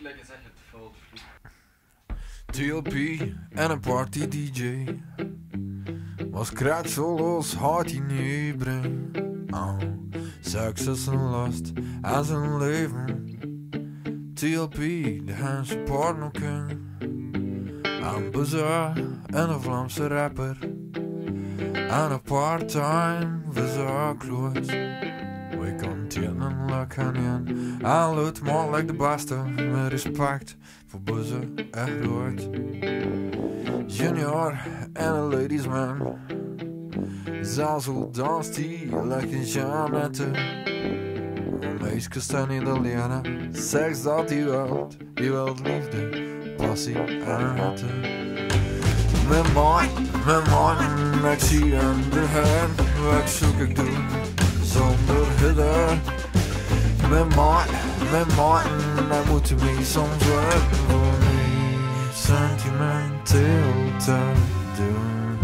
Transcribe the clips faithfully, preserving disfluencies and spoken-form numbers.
lekker zeggen, het valt T L P en een party D J was kretselos hard in je brein. Oh, seks is een last en zijn leven. T L P, de Hense partner ken. Een buzzer en een Vlaamse rapper. En een part-time verzorgloos. We kan tjenen leuk aan jen. En luid maar like de beste. Met respect voor buzzen echt rood. Junior en een ladies man. Zazel danst die lekker Jeannette. Meisjes staan niet alleen. Seks dat die wilt. Die wilt liefde, passie en hitte. Mijn man, mijn man, ik zie in de hand. Wat zoek ik doen zonder hitte. Mijn man, mijn man, hij moet me soms wel voor mij sentimenteel te doen.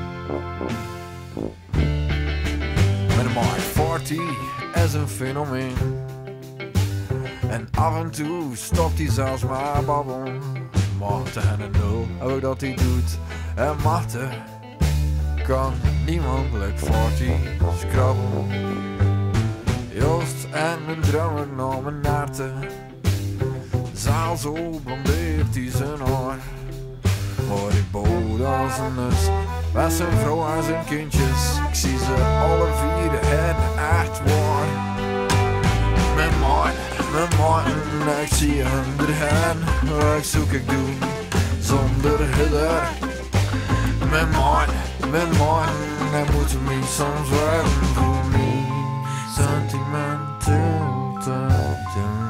Mijn man veertig is een fenomeen. En af en toe stopt hij zelfs maar babbelen. Moaten en een nul, ook dat hij doet. En Moaten kan niemand like veertig schrabbelen. Joost en een drummer naar mijn naarten. Zaal zo blondeert hij zijn haar. Maar ik bood als een nus. Met zijn vrouw en zijn kindjes. Ik zie ze alle vier en echt waar. Mijn man, mijn man, ik zie hem erheen. Wat zoek ik doen zonder hitte. Mijn man, mijn man, hij moet me soms wel voor mij sentimenteel te doen.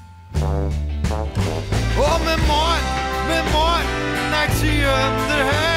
Oh mijn man, mijn man, ik zie hem erheen.